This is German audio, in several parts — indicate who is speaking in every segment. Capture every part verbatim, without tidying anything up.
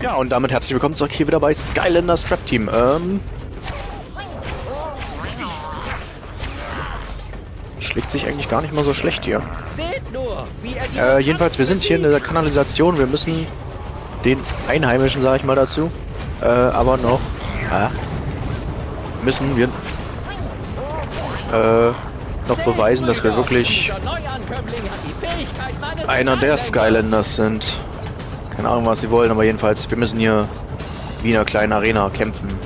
Speaker 1: Ja, und damit herzlich willkommen zurück hier wieder bei Skylanders Trap Team. Ähm, schlägt sich eigentlich gar nicht mal so schlecht hier.
Speaker 2: Seht nur, wie er die
Speaker 1: Äh, jedenfalls, wir sind hier in der Kanalisation. Wir müssen den Einheimischen, sage ich mal dazu, äh, aber noch, äh, müssen wir äh, noch beweisen, dass wir wirklich einer der Skylanders sind. Keine Ahnung, was sie wollen, aber jedenfalls, wir müssen hier wie in einer kleinen Arena kämpfen.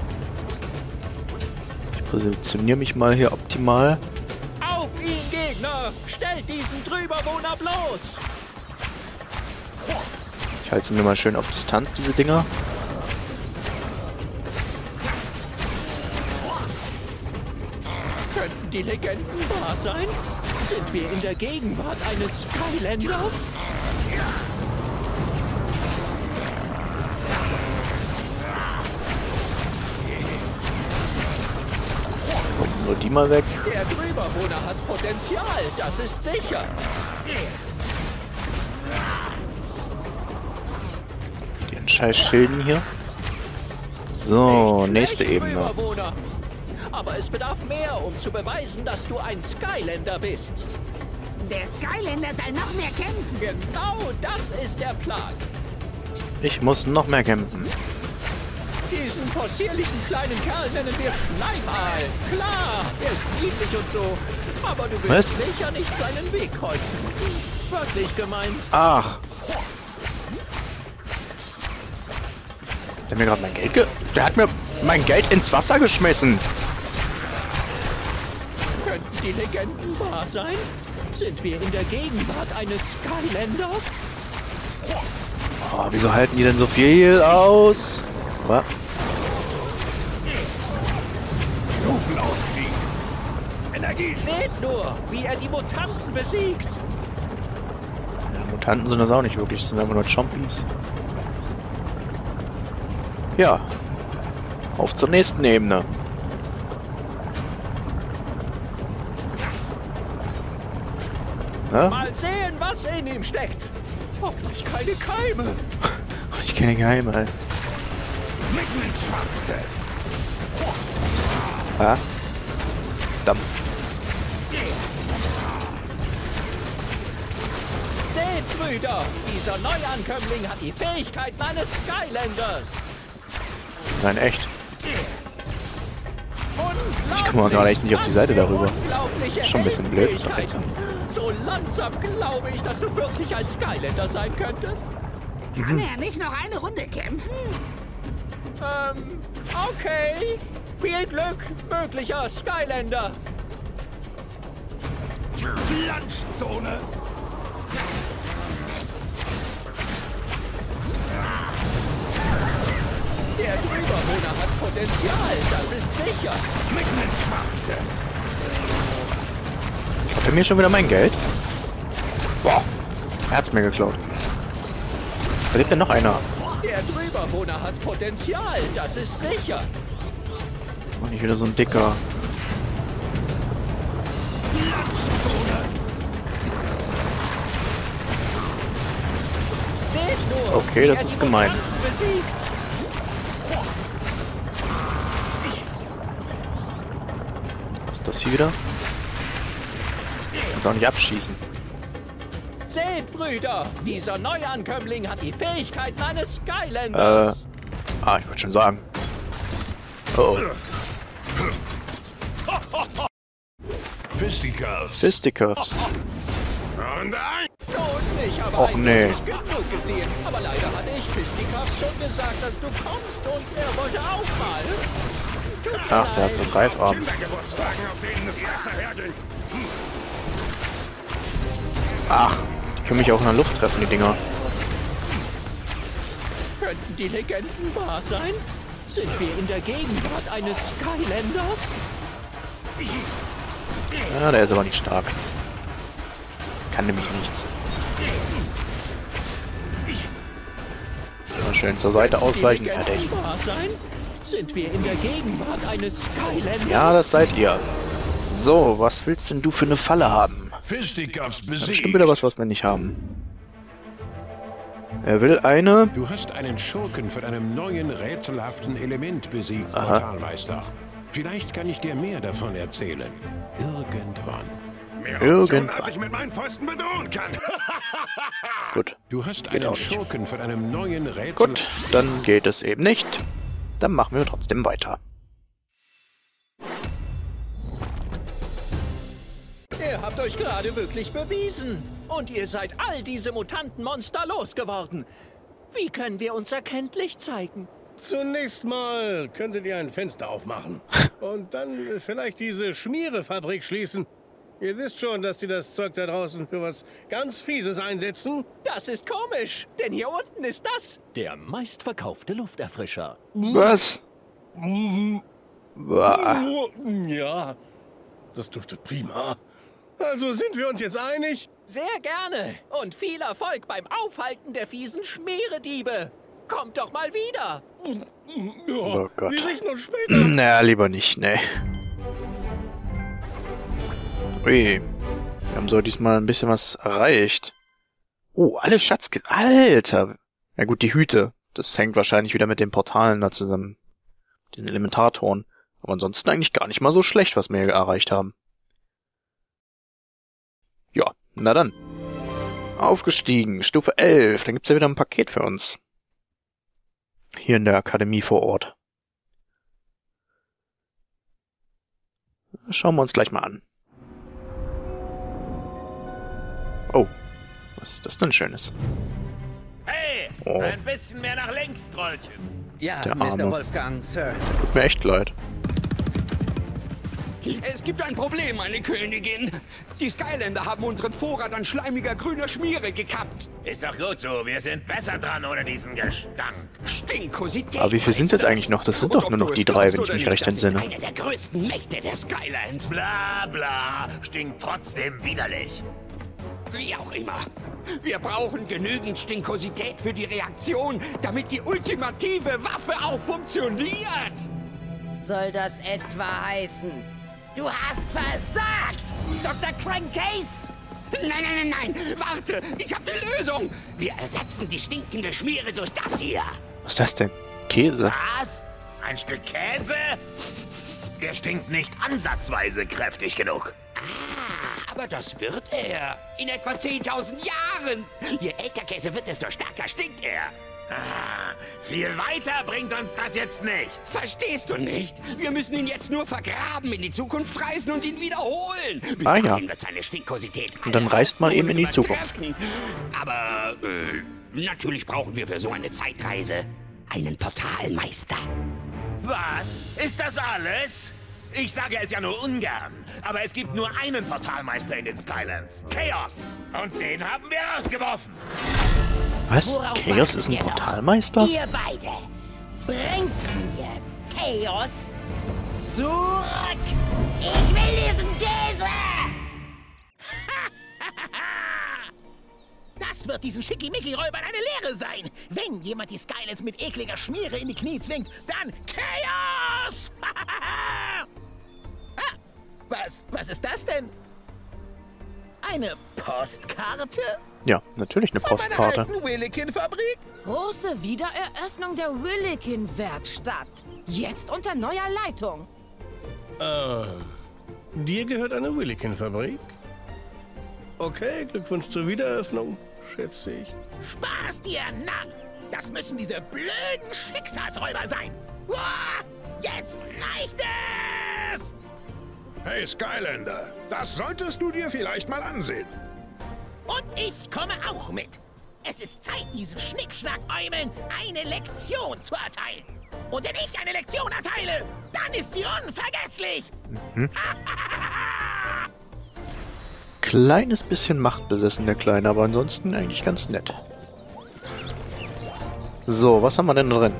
Speaker 1: Ich positioniere mich mal hier optimal.
Speaker 2: Auf ihn, Gegner! Stellt diesen Drüberwohner bloß!
Speaker 1: Ich halte sie mir mal schön auf Distanz, diese Dinger.
Speaker 2: Könnten die Legenden wahr sein? Sind wir in der Gegenwart eines Skylanders?
Speaker 1: Kommt nur die mal weg.
Speaker 2: Der Drüberwohner hat Potenzial, das ist sicher.
Speaker 1: Den scheiß Schilden hier. So, nächste Ebene.
Speaker 2: Drüberwohner. Aber es bedarf mehr, um zu beweisen, dass du ein Skylander bist.
Speaker 3: Der Skylander soll noch mehr kämpfen.
Speaker 2: Genau das ist der Plan.
Speaker 1: Ich muss noch mehr kämpfen.
Speaker 2: Diesen possierlichen kleinen Kerl nennen wir Schleimaal. Klar, er ist niedlich und so. Aber du willst
Speaker 1: Was?
Speaker 2: sicher nicht seinen Weg kreuzen. Wirklich gemeint.
Speaker 1: Ach. Der hat mir gerade mein Geld ge... Der hat mir mein Geld ins Wasser geschmissen.
Speaker 2: Könnten die Legenden wahr sein? Sind wir in der Gegenwart eines Skylanders?
Speaker 1: Oh, wieso halten die denn so viel aus? Was?
Speaker 2: Energie. Seht nur, wie er die Mutanten besiegt.
Speaker 1: Ja, Mutanten sind das auch nicht wirklich, das sind einfach nur Chompies. Ja. Auf zur nächsten Ebene. Ja?
Speaker 2: Mal sehen, was in ihm steckt. Hoffentlich keine Keime.
Speaker 1: Ich kenne Geheime, ey.
Speaker 2: Mitten ins Schwarze.
Speaker 1: Ja. Dampf.
Speaker 2: Seht, Brüder, dieser Neuankömmling hat die Fähigkeiten eines Skylanders.
Speaker 1: Nein, echt. Ich komme mal gerade echt nicht auf die Seite darüber. Schon ein bisschen blöd. Ist doch seltsam.
Speaker 2: So langsam glaube ich, dass du wirklich ein Skylander sein könntest.
Speaker 3: Kann er nicht noch eine Runde kämpfen?
Speaker 2: Ähm, okay. Viel Glück, möglicher Skylander.
Speaker 4: Lunchzone.
Speaker 2: Der Drüberwohner hat Potenzial, das ist sicher.
Speaker 4: Mitten ins Schwarze.
Speaker 1: Hat er mir schon wieder mein Geld? Boah. Er hat's mir geklaut. Da lebt ja noch einer.
Speaker 2: Der Drüberwohner hat Potenzial, das ist sicher.
Speaker 1: Und nicht wieder so ein dicker.
Speaker 4: Lunchzone.
Speaker 2: Seht nur,
Speaker 1: Okay,
Speaker 2: wie
Speaker 1: das
Speaker 2: er
Speaker 1: ist
Speaker 2: die
Speaker 1: gemein.
Speaker 2: Mutanten besiegt.
Speaker 1: Was ist das hier wieder? Kannst auch nicht abschießen.
Speaker 2: Seht, Brüder, dieser Neuankömmling hat die Fähigkeiten eines Skylanders.
Speaker 1: Äh. Ah, ich wollte schon sagen. Oh, oh.
Speaker 4: Fisticuffs.
Speaker 1: Fisticuffs.
Speaker 4: Und ein.
Speaker 2: Und ich habe
Speaker 1: Och, nee.
Speaker 2: eigentlich genug gesehen. Aber leider hatte ich Fisticuffs schon gesagt, dass du kommst und er wollte auch mal. Tut mir
Speaker 1: Ach, der hat so
Speaker 2: leid.
Speaker 1: Greifarm.
Speaker 4: Kindergeburtstagen, auf denen es besser hergeht.
Speaker 1: Ach, die können mich auch in der Luft treffen, die Dinger.
Speaker 2: Könnten die Legenden wahr sein? Sind wir in der Gegenwart eines Skylanders?
Speaker 1: Ja, der ist aber nicht stark. Kann nämlich nichts. Mal schön zur Seite ausweichen.
Speaker 2: Die
Speaker 1: Fertig.
Speaker 2: Legenden wahr sein? Sind wir in der Gegenwart eines Skylanders?
Speaker 1: Ja, das seid ihr. So, was willst denn du für eine Falle haben?
Speaker 4: Fisticuffs
Speaker 1: Das ist bestimmt
Speaker 4: besiegt.
Speaker 1: wieder was, was wir nicht haben. Er will eine...
Speaker 5: Du hast einen Schurken von einem neuen rätselhaften Element besiegt,
Speaker 1: Aha.
Speaker 5: Portalmeister. Vielleicht kann ich dir mehr davon erzählen. Irgendwann.
Speaker 4: Mehr Optionen,
Speaker 1: Irgendwann.
Speaker 4: als ich mit meinen Fäusten bedrohen kann.
Speaker 1: Gut.
Speaker 5: Du hast
Speaker 1: Geht
Speaker 5: einen
Speaker 1: auch nicht.
Speaker 5: Schurken von einem neuen Rätsel...
Speaker 1: Gut, dann geht es eben nicht. Dann machen wir trotzdem weiter.
Speaker 2: Ihr habt euch gerade wirklich bewiesen. Und ihr seid all diese Mutantenmonster losgeworden. Wie können wir uns erkenntlich zeigen?
Speaker 6: Zunächst mal könntet ihr ein Fenster aufmachen. Und dann vielleicht diese Schmierefabrik schließen. Ihr wisst schon, dass die das Zeug da draußen für was ganz Fieses einsetzen.
Speaker 2: Das ist komisch, denn hier unten ist das der meistverkaufte Lufterfrischer.
Speaker 1: Was? Boah.
Speaker 6: Ja, das duftet prima. Also sind wir uns jetzt einig?
Speaker 2: Sehr gerne und viel Erfolg beim Aufhalten der fiesen Schmierediebe. Kommt doch mal wieder.
Speaker 6: Ja,
Speaker 1: Oh Gott.
Speaker 6: wir riechen uns später.
Speaker 1: Naja, lieber nicht, ne. Ui. Wir haben so diesmal ein bisschen was erreicht. Oh, alle Schatzkisten. Alter! Ja gut, die Hüte. Das hängt wahrscheinlich wieder mit den Portalen da zusammen. Den Elementartoren. Aber ansonsten eigentlich gar nicht mal so schlecht, was wir hier erreicht haben. Ja, na dann. Aufgestiegen, Stufe elf. Dann gibt's ja wieder ein Paket für uns. Hier in der Akademie vor Ort. Schauen wir uns gleich mal an. Oh, was ist das denn Schönes?
Speaker 7: Hey,
Speaker 1: Oh.
Speaker 7: ein bisschen mehr nach links, Trollchen.
Speaker 8: Ja,
Speaker 1: Der
Speaker 8: Mister
Speaker 1: Arme.
Speaker 8: Wolfgang, Sir.
Speaker 1: Tut mir echt leid.
Speaker 9: Es gibt ein Problem, meine Königin. Die Skylander haben unseren Vorrat an schleimiger grüner Schmiere gekappt.
Speaker 7: Ist doch gut so, wir sind besser dran ohne diesen Gestank.
Speaker 9: Stinkosität.
Speaker 1: Aber wie viel sind
Speaker 9: heißt
Speaker 1: jetzt eigentlich noch? Das sind
Speaker 9: Und
Speaker 1: doch
Speaker 9: ob
Speaker 1: nur
Speaker 9: du
Speaker 1: noch
Speaker 9: es
Speaker 1: die drei,
Speaker 9: glaubst
Speaker 1: wenn ich
Speaker 9: oder
Speaker 1: mich
Speaker 9: nicht,
Speaker 1: recht
Speaker 9: das ist
Speaker 1: entsinne.
Speaker 9: einer der größten Mächte der Skylands.
Speaker 7: Bla bla, stinkt trotzdem widerlich.
Speaker 9: Wie auch immer. Wir brauchen genügend Stinkosität für die Reaktion, damit die ultimative Waffe auch funktioniert.
Speaker 10: Soll das etwa heißen, du hast versagt, Doktor Crankcase?
Speaker 9: Nein, nein, nein, nein. Warte, ich habe die Lösung. Wir ersetzen die stinkende Schmiere durch das hier.
Speaker 1: Was ist das denn? Käse?
Speaker 7: Was? Ein Stück Käse? Der stinkt nicht ansatzweise kräftig genug.
Speaker 9: Ah, aber das wird er. In etwa zehntausend Jahren. Je älter Käse wird, desto stärker stinkt er.
Speaker 7: Ah, viel weiter bringt uns das jetzt nicht.
Speaker 9: Verstehst du nicht? Wir müssen ihn jetzt nur vergraben, in die Zukunft reisen und ihn wiederholen. Bis
Speaker 1: Ah, ja.
Speaker 9: dahin wird seine Stinkkosität
Speaker 1: Und dann
Speaker 9: alle
Speaker 1: reist man eben in die
Speaker 9: Hoffnungen
Speaker 1: Zukunft.
Speaker 9: übertreffen. Aber äh, natürlich brauchen wir für so eine Zeitreise einen Portalmeister.
Speaker 7: Was? Ist das alles? Ich sage es ja nur ungern, aber es gibt nur einen Portalmeister in den Skylands. Chaos. Und den haben wir rausgeworfen.
Speaker 1: Was?
Speaker 10: Worauf
Speaker 1: Chaos ist ein
Speaker 10: wartet ihr noch?
Speaker 1: Portalmeister?
Speaker 10: Ihr beide, bringt mir Chaos zurück. Ich will diesen Käse.
Speaker 3: Das wird diesen Schickimicki-Räubern eine Lehre sein. Wenn jemand die Skylands mit ekliger Schmiere in die Knie zwingt, dann Chaos! ah, was, was ist das denn? Eine Postkarte?
Speaker 1: Ja, natürlich eine
Speaker 3: Von meiner
Speaker 1: Postkarte.
Speaker 3: alten Willikin-Fabrik?
Speaker 10: Große Wiedereröffnung der Willikin-Werkstatt. Jetzt unter neuer Leitung.
Speaker 6: Äh, dir gehört eine Willikin-Fabrik? Okay, Glückwunsch zur Wiedereröffnung, schätze ich.
Speaker 3: Spaß dir, Narr! Das müssen diese blöden Schicksalsräuber sein! Uah, jetzt reicht es!
Speaker 4: Hey Skylander, das solltest du dir vielleicht mal ansehen.
Speaker 3: Und ich komme auch mit. Es ist Zeit, diesen Schnickschnack-Äumeln eine Lektion zu erteilen. Und wenn ich eine Lektion erteile, dann ist sie unvergesslich.
Speaker 1: Kleines bisschen machtbesessen, der Kleine, aber ansonsten eigentlich ganz nett. So, was haben wir denn drin?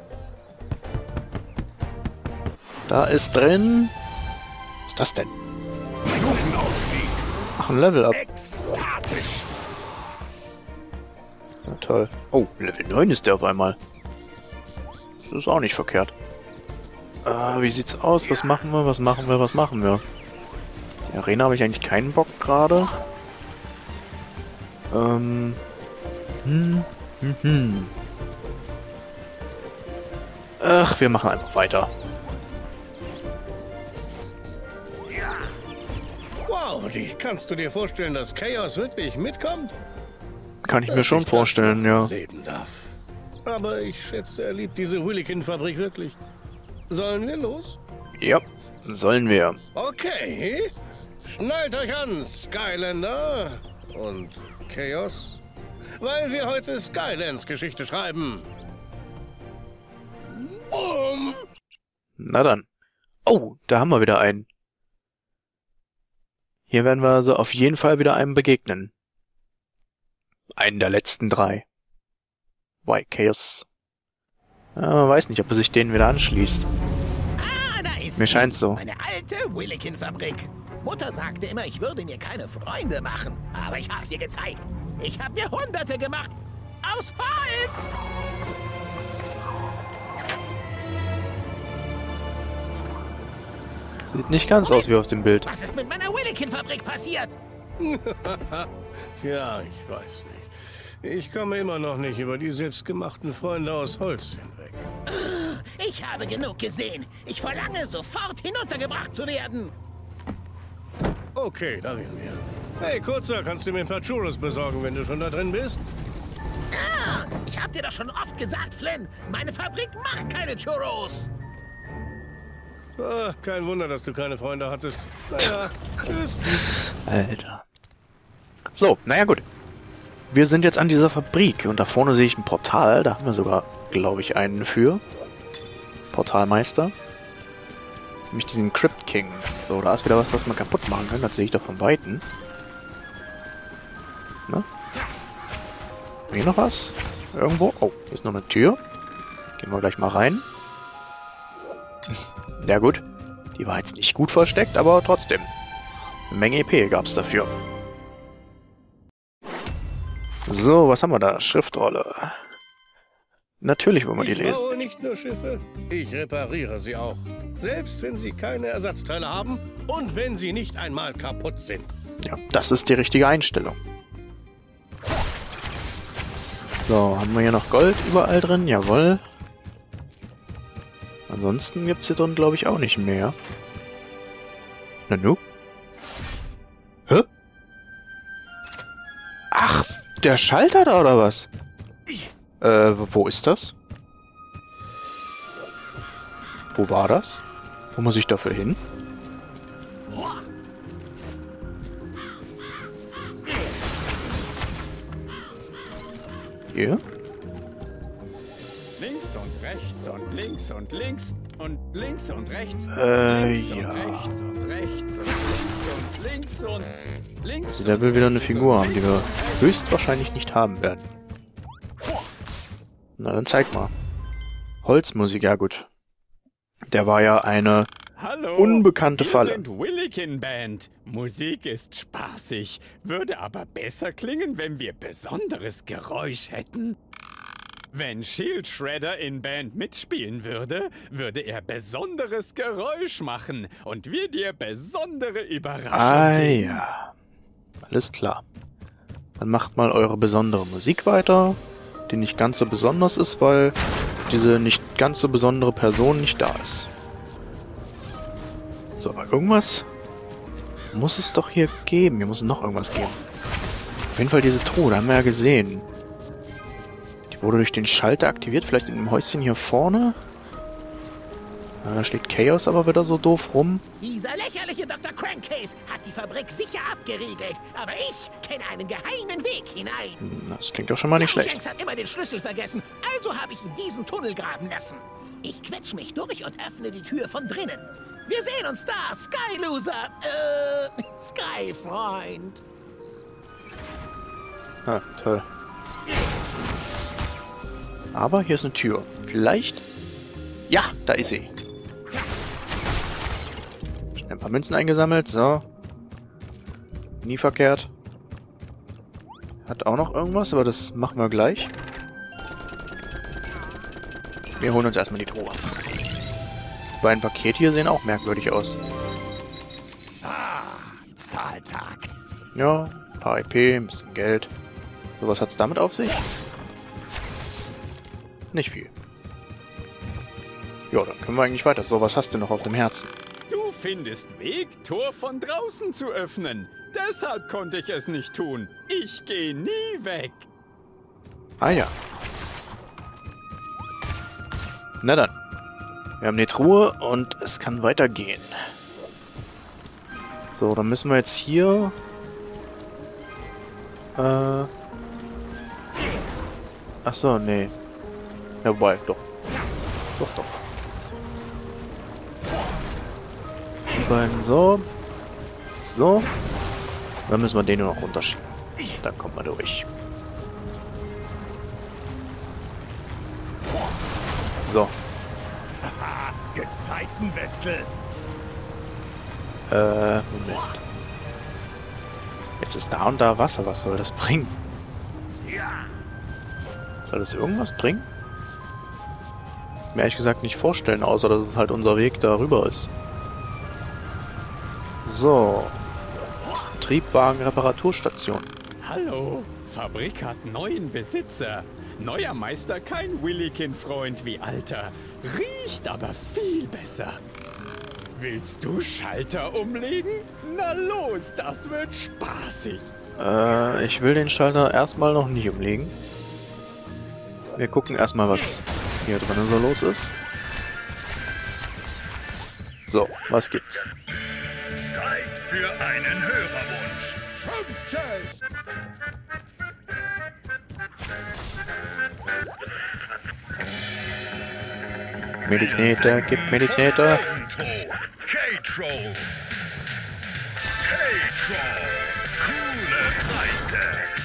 Speaker 1: Da ist drin... Was ist das denn? Ach, ein Level-Up.
Speaker 4: Ekstatisch.
Speaker 1: Na toll. Oh, Level neun ist der auf einmal. Das ist auch nicht verkehrt. Ah, wie sieht's aus? Was machen wir? Was machen wir? Was machen wir? Die Arena habe ich eigentlich keinen Bock gerade. Ähm. Hm. Mhm. Ach, wir machen einfach weiter.
Speaker 6: Wow, die, kannst du dir vorstellen, dass Chaos wirklich mitkommt?
Speaker 1: Kann ich mir schon vorstellen, ja.
Speaker 6: Leben darf. Aber ich schätze, er liebt diese Willikin-Fabrik wirklich. Sollen wir los?
Speaker 1: Ja, sollen wir.
Speaker 6: Okay. Schnallt euch an, Skylander und Chaos, weil wir heute Skylands Geschichte schreiben. Boom!
Speaker 1: Na dann. Oh, da haben wir wieder einen. Hier werden wir also auf jeden Fall wieder einem begegnen. Einen der letzten drei. Why, Chaos. Ja, man weiß nicht, ob er sich denen wieder anschließt.
Speaker 3: Ah, da ist
Speaker 1: Mir scheint's so.
Speaker 3: meine alte Willikin-Fabrik. Mutter sagte immer, ich würde mir keine Freunde machen. Aber ich hab's ihr gezeigt. Ich hab mir Hunderte gemacht. Aus Holz!
Speaker 1: Sieht nicht ganz aus wie auf dem Bild.
Speaker 3: Was ist mit meiner Willikin-Fabrik passiert?
Speaker 6: Ja, ich weiß nicht. Ich komme immer noch nicht über die selbstgemachten Freunde aus Holz hinweg.
Speaker 3: Ich habe genug gesehen. Ich verlange, sofort hinuntergebracht zu werden.
Speaker 6: Okay, da sind wir. Hey, Kurzer, kannst du mir ein paar Churros besorgen, wenn du schon da drin bist?
Speaker 3: Ah, ich hab dir doch schon oft gesagt, Flynn. Meine Fabrik macht keine Churros.
Speaker 6: Ah, kein Wunder, dass du keine Freunde hattest. Naja, tschüss.
Speaker 1: Alter. So, naja gut. Wir sind jetzt an dieser Fabrik und da vorne sehe ich ein Portal. Da haben wir sogar, glaube ich, einen für. Portalmeister. Nämlich diesen Crypt King. So, da ist wieder was, was man kaputt machen kann. Das sehe ich doch von Weitem. Ne? Hier noch was? Irgendwo? Oh, hier ist noch eine Tür. Gehen wir gleich mal rein. Ja gut. Die war jetzt nicht gut versteckt, aber trotzdem. Eine Menge E P gab es dafür. So, was haben wir da? Schriftrolle. Natürlich wollen wir die lesen.
Speaker 6: Ich baue nicht nur Schiffe, ich repariere sie auch. Selbst wenn sie keine Ersatzteile haben und wenn sie nicht einmal kaputt sind.
Speaker 1: Ja, das ist die richtige Einstellung. So, haben wir hier noch Gold überall drin? Jawohl. Ansonsten gibt es hier drin, glaube ich, auch nicht mehr. Nanu? Hä? Ach, der Schalter da oder was? Äh, wo ist das? Wo war das? Wo muss ich dafür hin? Hier?
Speaker 8: Links und rechts und links und links und links und rechts.
Speaker 1: Äh,
Speaker 8: links
Speaker 1: ja.
Speaker 8: Und rechts und rechts und links und links und links.
Speaker 1: Also der will wieder eine Figur haben, die wir höchstwahrscheinlich nicht haben werden. Na, dann zeig mal. Holzmusik, ja gut. Der war ja eine
Speaker 8: Hallo,
Speaker 1: unbekannte
Speaker 8: wir
Speaker 1: Falle.
Speaker 8: sind Willikin Band. Musik ist spaßig, würde aber besser klingen, wenn wir besonderes Geräusch hätten. Wenn Shield Shredder in Band mitspielen würde, würde er besonderes Geräusch machen und wir dir besondere Überraschungen
Speaker 1: Ah
Speaker 8: geben.
Speaker 1: ja. Alles klar. Dann macht mal eure besondere Musik weiter, die nicht ganz so besonders ist, weil diese nicht ganz so besondere Person nicht da ist. So, aber irgendwas muss es doch hier geben. Hier muss es noch irgendwas geben. Auf jeden Fall diese Truhe, da haben wir ja gesehen. Die wurde durch den Schalter aktiviert, vielleicht in dem Häuschen hier vorne. Ja, da steht Chaos aber wieder so doof rum.
Speaker 3: Dieser lächerliche Doktor Crankcase hat die Fabrik sicher abgeriegelt. Aber ich kenne einen geheimen Weg hinein.
Speaker 1: Das klingt doch schon mal nicht schlecht.
Speaker 3: Shanks hat immer den Schlüssel vergessen, also habe ich in diesen Tunnel graben lassen. Ich quetsch mich durch und öffne die Tür von drinnen. Wir sehen uns da, Skyloser. Äh, Skyfreund.
Speaker 1: Ah, toll. Aber hier ist eine Tür. Vielleicht... Ja, da ist sie. Schnell ein paar Münzen eingesammelt, so. Nie verkehrt. Hat auch noch irgendwas, aber das machen wir gleich. Wir holen uns erstmal die Truhe. Die beiden Pakete hier sehen auch merkwürdig aus.
Speaker 8: Ah, Zahltag.
Speaker 1: Ja, ein paar I P, ein bisschen Geld. So, was hat's damit auf sich? Nicht viel. Ja, dann können wir eigentlich weiter. So, was hast du noch auf dem Herzen?
Speaker 8: Du findest Weg, Tor von draußen zu öffnen. Deshalb konnte ich es nicht tun. Ich gehe nie weg.
Speaker 1: Ah ja. Na dann. Wir haben die Truhe und es kann weitergehen. So, dann müssen wir jetzt hier... Äh... Ach so, nee. Ja, wobei, doch. Doch, doch. Die beiden so. So. Dann müssen wir den nur noch runterschieben. Dann kommt man durch. So.
Speaker 3: Gezeitenwechsel.
Speaker 1: Äh, Moment. Jetzt ist da und da Wasser. Was soll das bringen? Soll das irgendwas bringen? Das mir ehrlich gesagt nicht vorstellen, außer dass es halt unser Weg darüber ist. So. Triebwagen-Reparaturstation.
Speaker 8: Hallo, Fabrik hat neuen Besitzer. Neuer Meister kein Willikin-Freund wie alter. Riecht aber viel besser. Willst du Schalter umlegen? Na los, das wird spaßig.
Speaker 1: Äh, ich will den Schalter erstmal noch nicht umlegen. Wir gucken erstmal, was hier drin so los ist. So, was gibt's?
Speaker 4: Zeit für einen Hörerwunsch.
Speaker 3: Tschüss.
Speaker 1: Mir die Knete, gib mir die Knete.
Speaker 4: K-Troll. K-Troll. Coole Preise.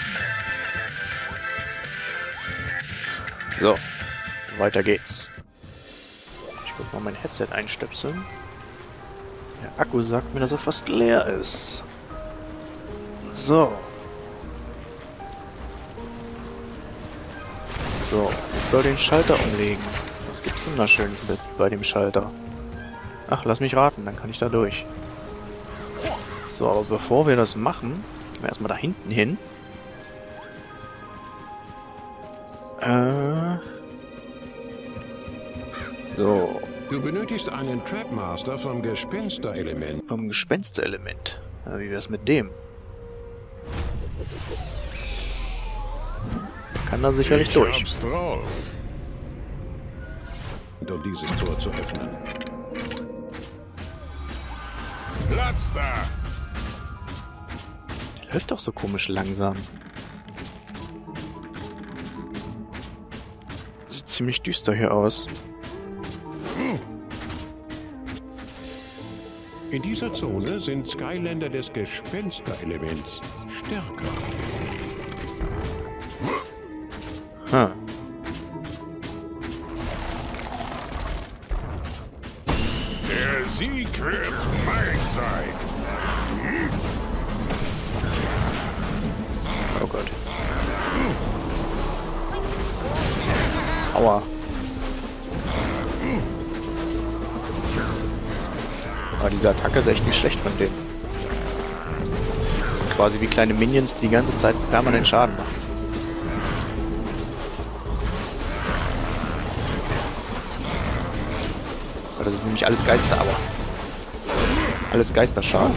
Speaker 1: So, weiter geht's. Ich guck mal mein Headset einstöpseln. Der Akku sagt mir, dass er fast leer ist. So. So, ich soll den Schalter umlegen. Was gibt's denn da Schönes mit bei dem Schalter? Ach, lass mich raten, dann kann ich da durch. So, aber bevor wir das machen, gehen wir erstmal da hinten hin. Äh. So.
Speaker 5: Du benötigst einen Trapmaster vom Gespensterelement.
Speaker 1: Vom Gespensterelement. Ja, wie wär's mit dem? Kann da sicherlich
Speaker 4: ich
Speaker 1: durch.
Speaker 4: Hab's drauf.
Speaker 5: Um dieses Tor zu öffnen.
Speaker 4: Platz da.
Speaker 1: Der läuft doch so komisch langsam. Sieht ziemlich düster hier aus.
Speaker 5: In dieser Zone sind Skylander des Gespensterelements stärker.
Speaker 1: Hm.
Speaker 4: Der Sieg wird mein sein.
Speaker 1: Oh Gott. Aua. Aber diese Attacke ist echt nicht schlecht von denen. Das sind quasi wie kleine Minions, die die ganze Zeit permanent Schaden machen. Aber das ist nämlich alles Geister, aber... Alles Geisterschaden.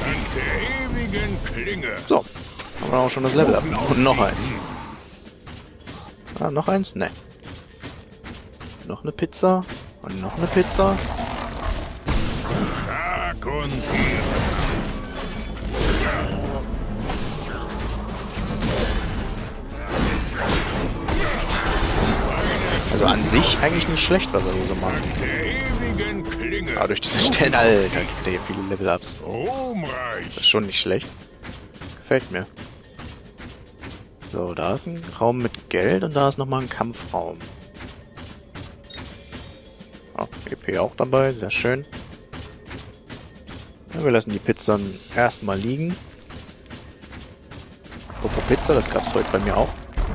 Speaker 1: So, haben wir auch schon das Level ab. Und noch eins. Ah, noch eins? Ne. Noch eine Pizza. Und noch eine Pizza.
Speaker 4: Stark und
Speaker 1: Also an sich eigentlich nicht schlecht, was er hier so macht. Aber durch diese Stellen, Alter, gibt er hier viele Level-Ups. Das ist schon nicht schlecht. Gefällt mir. So, da ist ein Raum mit Geld und da ist nochmal ein Kampfraum. Oh, E P auch dabei, sehr schön. Ja, wir lassen die Pizzen erstmal liegen. Apropos Pizza, das gab's heute bei mir auch.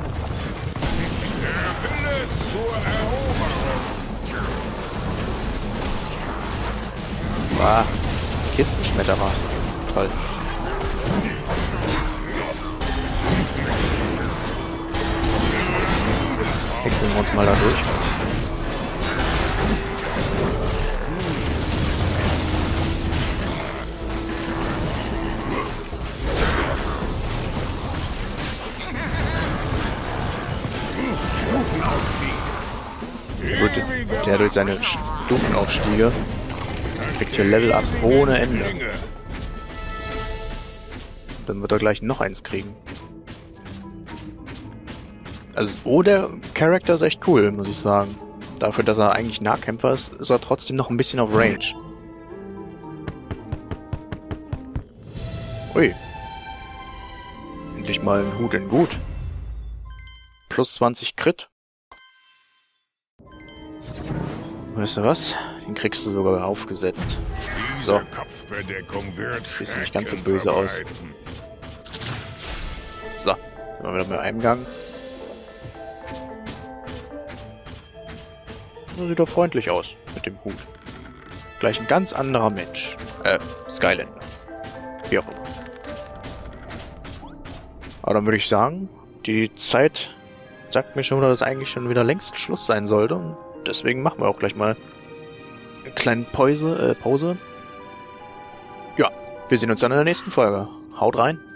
Speaker 1: Ah, Kistenschmetterer. Toll. Wechseln wir uns mal da durch. Gut, der durch seine Stufenaufstiege kriegt hier Level-Ups ohne Ende. Dann wird er gleich noch eins kriegen. Also, oh, der Charakter ist echt cool, muss ich sagen. Dafür, dass er eigentlich Nahkämpfer ist, ist er trotzdem noch ein bisschen auf Range. Ui. Endlich mal ein Hut in gut. Plus zwanzig Crit. Weißt du was? Den kriegst du sogar aufgesetzt. So. Sieht nicht ganz so böse aus. So. Sind wir wieder mit einem Gang. Das sieht doch freundlich aus mit dem Hut. Gleich ein ganz anderer Mensch. Äh, Skylander. Wie auch immer. Aber dann würde ich sagen, die Zeit sagt mir schon, dass eigentlich schon wieder längst Schluss sein sollte. Und deswegen machen wir auch gleich mal eine kleine Pause. Äh, Pause. Ja, wir sehen uns dann in der nächsten Folge. Haut rein.